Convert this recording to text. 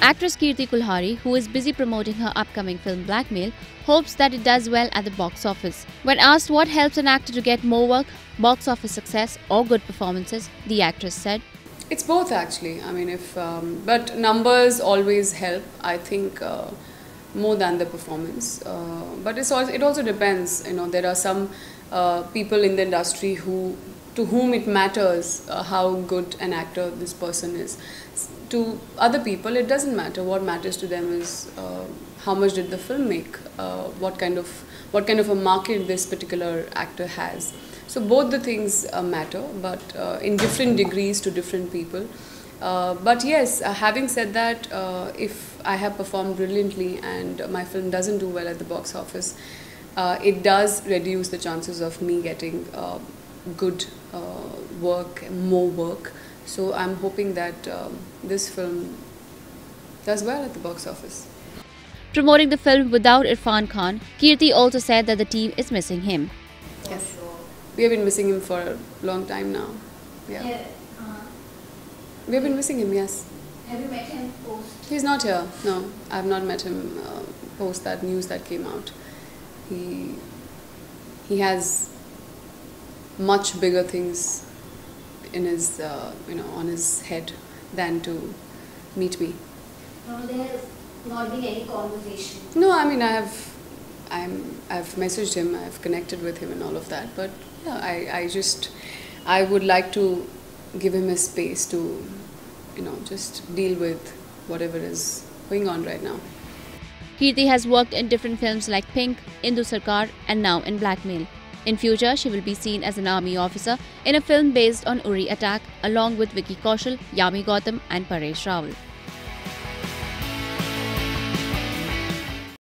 Actress Kirti Kulhari, who is busy promoting her upcoming film Blackmail, hopes that it does well at the box office. When asked what helps an actor to get more work, box office success or good performances, the actress said, "It's both actually. I mean, but numbers always help. I think more than the performance. But it also depends. You know, there are some people in the industry to whom it matters how good an actor this person is. To other people, it doesn't matter. What matters to them is how much did the film make, what kind of a market this particular actor has. So both the things matter, but in different degrees to different people. But yes, having said that, if I have performed brilliantly and my film doesn't do well at the box office, it does reduce the chances of me getting good work, more work. So I'm hoping that this film does well at the box office. Promoting the film without Irrfan Khan, Kirti also said that the team is missing him. Yes, we have been missing him for a long time now. Yeah. We have been missing him, yes. Have you met him post? He's not here. No, I have not met him post that news that came out. He has much bigger things in his, on his head than to meet me. No, there has not been any conversation. No, I mean I've messaged him, I've connected with him and all of that. But yeah, I would like to give him a space to, just deal with whatever is going on right now. Kirti has worked in different films like Pink, Indu Sarkar and now in Blackmail. In future, she will be seen as an army officer in a film based on Uri attack along with Vicky Kaushal, Yami Gautam and Paresh Rawal.